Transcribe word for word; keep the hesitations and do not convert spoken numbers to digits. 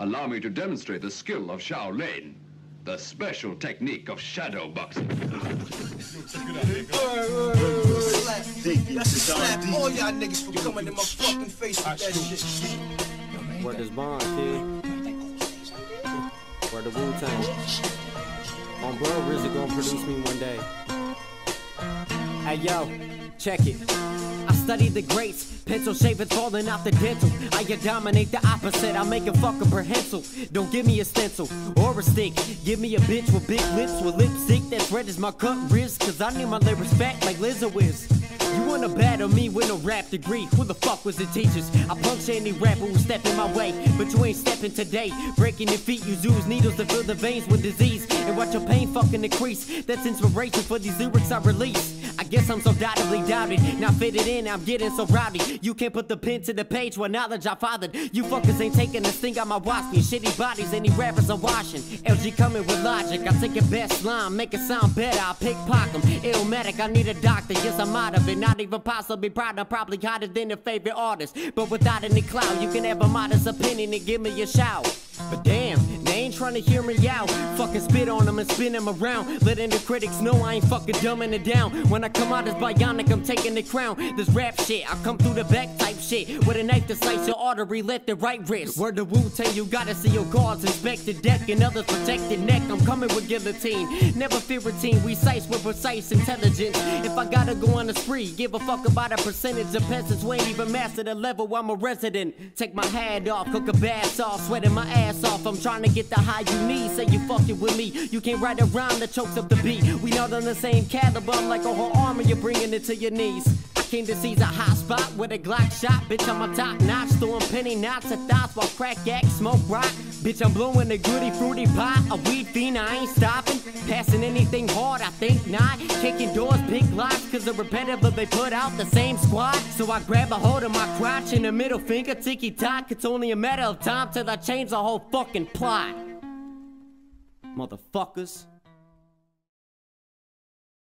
Allow me to demonstrate the skill of Shaolin, the special technique of shadow boxing. Slap all y'all niggas for coming in my fucking face with that shit. Word is bond, kid. Word the Wu-Tang. On bro, RZA gonna produce me one day. Hey yo, check it. I study the greats, pencil shaving falling out the dental. I dominate the opposite, I make it fucking prehensile. Don't give me a stencil or a stick. Give me a bitch with big lips with lipstick that's red as my cut wrist. Cause I need my lyrics back like Lizzo is. You wanna battle me with no rap degree? Who the fuck was the teachers? I puncture any rapper who step in my way, but you ain't stepping today. Breaking your feet, you use needles to fill the veins with disease, and watch your pain fucking increase. That's inspiration for these lyrics I release. I guess I'm so doubtedly doubted, not fitted in, I'm getting so rowdy. You can't put the pen to the page with knowledge I fathered. You fuckers ain't taking the sting out my watch me. Shitty bodies, any rappers I'm washing. L G coming with logic, I take your best line, make it sound better, I pickpocket them. Illmatic, I need a doctor, yes I'm out of it. Not even possibly proud, I'm probably hotter than your favorite artist. But without any clout, you can have a modest opinion and give me a shout. But damn, they ain't trying to hear me out. Fucking spit on them and spin them around, letting the critics know I ain't fucking dumbing it down. When I come out as bionic, I'm taking the crown. This rap shit, I come through the back type shit, with a knife to slice your artery, left the right wrist. Word the Wu-Tang, you gotta see your guards, inspect the deck, and others protect the neck. I'm coming with guillotine, never fear a team, we size with precise intelligence. If I gotta go on a spree, give a fuck about a percentage of peasants who ain't even mastered the level, I'm a resident. Take my hat off, cook a bath off, sweating my ass off. I'm trying to get the high you need, say you fucking with me. You can't ride around that chokes up the beat. We not on the same caliber, I'm like a whole army, you're bringing it to your knees. I came to seize a hot spot with a Glock shot. Bitch, I'm a top notch, throwing penny knots at thoughts while crack act, smoke rock. Bitch, I'm blowing a goody fruity pot, a weed fiend, I ain't stopping. Passing anything hard, I think not. Kicking doors, big locks, cause they're repetitive, they put out the same squad. So I grab a hold of my crotch and a middle finger, ticky tock. It's only a matter of time till I change the whole fucking plot. Motherfuckers.